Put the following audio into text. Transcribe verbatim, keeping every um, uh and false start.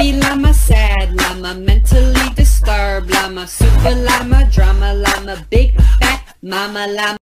happy llama, sad llama, mentally disturbed llama, super llama, drama llama, big fat mama llama.